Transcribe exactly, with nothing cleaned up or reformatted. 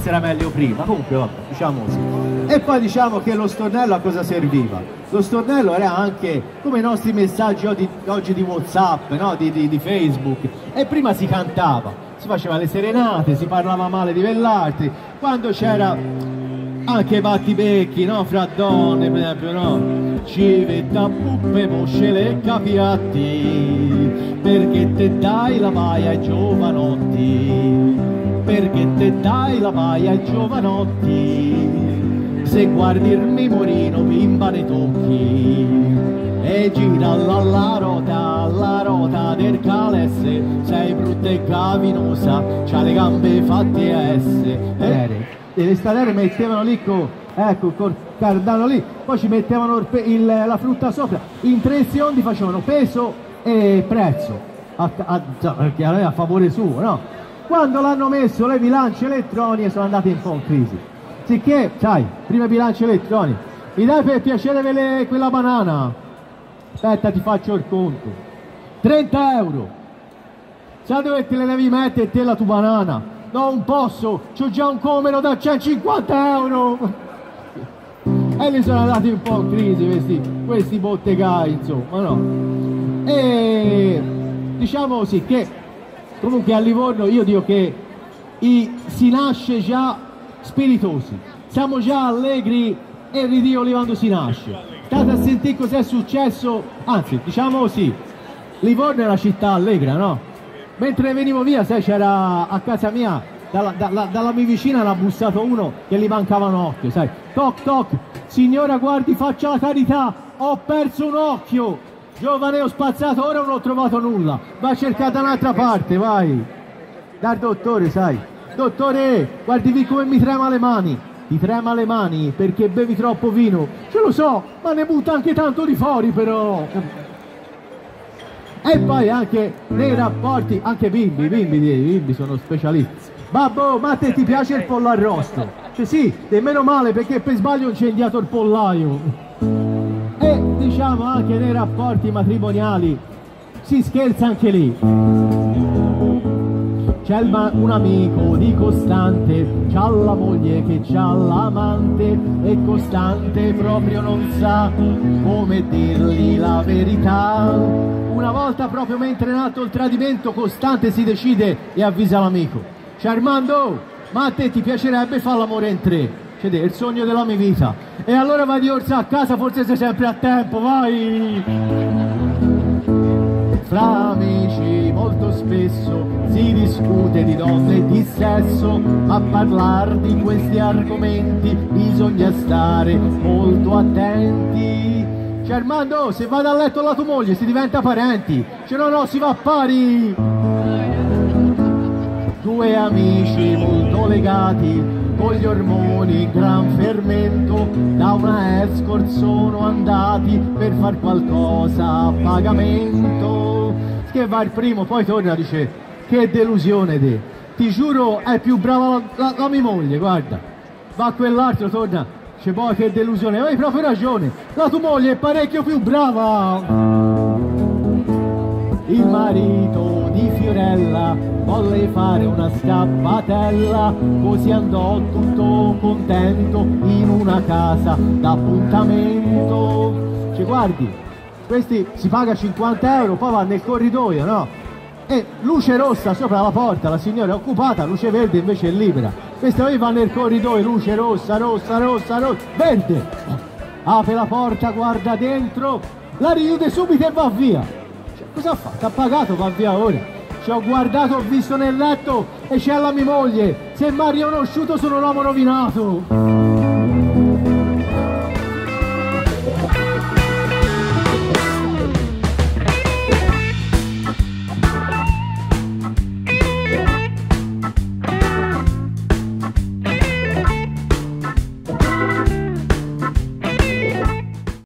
forse era meglio prima, comunque vabbè, diciamo così. E poi diciamo che lo stornello a cosa serviva? Lo stornello era anche come i nostri messaggi oggi, oggi di WhatsApp, no? di, di, di Facebook, e prima si cantava, si faceva le serenate, si parlava male di quell'altro, quando c'era anche i battibecchi, no? Fra donne, per esempio, no? Civetta, puppe, mosce, capiatti, perché te dai la paia ai giovanotti, perché te dai la paia ai giovanotti, se guardi il memorino bimba ne tocchi, e gira la, la rota, la rota del calesse, sei brutta e cavinosa, c'ha le gambe fatte a S. Eh? E le stadere mettevano lì con, ecco, col cardano lì, poi ci mettevano il, il, la frutta sopra, in tre secondi facevano peso e prezzo, a, a, perché a, a favore suo, no? Quando l'hanno messo le bilance elettroniche sono andate un po' in crisi, sicché, sai, prima bilance elettroniche, mi dai per piacere quelle, quella banana? Aspetta, ti faccio il conto, trenta euro, sai dove te le devi mettere te la tua banana? Non posso, c'ho già un comero da centocinquanta euro. E li sono andati un po' in crisi questi, questi bottegai, insomma, no? E diciamo così che comunque a Livorno io dico che i, si nasce già spiritosi, siamo già allegri e ridicoli quando si nasce. State a sentire cos'è successo, anzi, diciamo così, Livorno è una città allegra, no? Mentre venivo via, sai, c'era a casa mia, dalla, dalla, dalla mia vicina l'ha bussato uno che gli mancava un occhio, sai, toc toc, signora guardi faccia la carità, ho perso un occhio, giovane ho spazzato, ora non ho trovato nulla, va a cercare da un'altra parte, vai, dal dottore, sai, dottore, guardi come mi trema le mani, ti trema le mani perché bevi troppo vino, ce lo so, ma ne butta anche tanto di fuori però. E poi anche nei rapporti, anche bimbi, bimbi, bimbi sono specialisti. Babbo, ma a te ti piace il pollo arrosto? Cioè, sì, e meno male perché per sbaglio ho incendiato il pollaio. E diciamo anche nei rapporti matrimoniali si scherza anche lì. C'è un amico di Costante, c'ha la moglie che c'ha l'amante e Costante proprio non sa come dirgli la verità. Una volta proprio mentre è nato il tradimento Costante si decide e avvisa l'amico. C'è Armando, ma a te ti piacerebbe fare l'amore in tre? C'è il sogno della mia vita. E allora vai di orsa a casa, forse sei sempre a tempo, vai! Fra amici molto spesso si discute di donne e di sesso, ma a parlare di questi argomenti bisogna stare molto attenti. Cioè Armando, se vado a letto la tua moglie si diventa parenti, cioè no no si va a pari. Due amici molto legati, con gli ormoni in gran fermento, da una escort sono andati per far qualcosa a pagamento. Che va il primo, poi torna e dice che delusione te, ti giuro è più brava la, la, la mia moglie, guarda. Va quell'altro, torna, dice poi che delusione, hai proprio ragione, la tua moglie è parecchio più brava. Il marito di Fiorella volle fare una scappatella, così andò tutto contento in una casa d'appuntamento. Cioè guardi, questi si paga cinquanta euro, poi va nel corridoio, no? E luce rossa sopra la porta, la signora è occupata, luce verde invece è libera. Questo qui va nel corridoio, luce rossa, rossa, rossa, rossa, verde. Apre la porta, guarda dentro, la richiude subito e va via. Cioè, cosa ha fatto? Ha pagato, va via ora. Ci ho guardato, ho visto nel letto e c'è la mia moglie. Se mi ha riconosciuto sono un uomo rovinato.